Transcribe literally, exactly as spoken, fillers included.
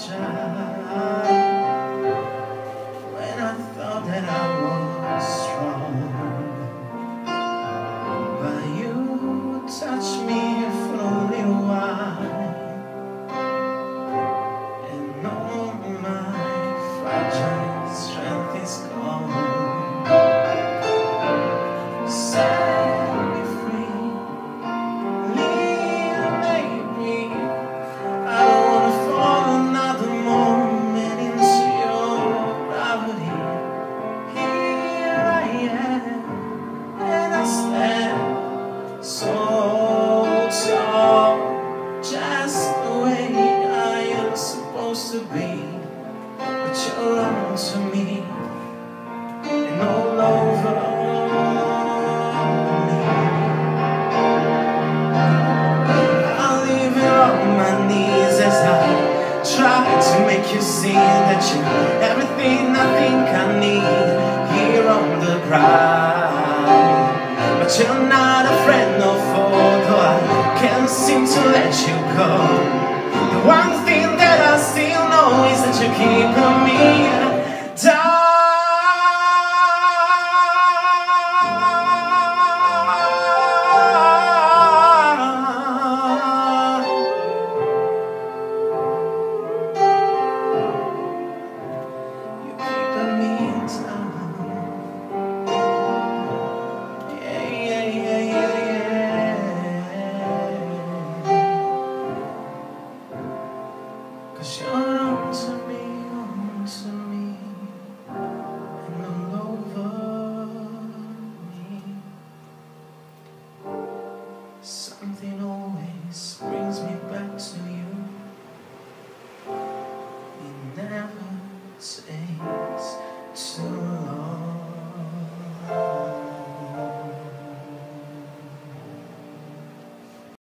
fragile. When I thought that I was strong, but you touched me for a little while, and all my fragile strength is gone. Set me free, leave me. I don't wanna fall another moment into your gravity. Here I am, and I stand so tall, just the way I am supposed to be. But you're on to me, and all over me. I'll leave it on my knees as I try to make you see that you're everything I think I need here on the ground. But you're not a friend or foe, though I can't seem to let you go. The one thing that I still know is that you keep me down. You keep me down. Yeah, yeah, yeah, yeah, yeah. 'Cause you're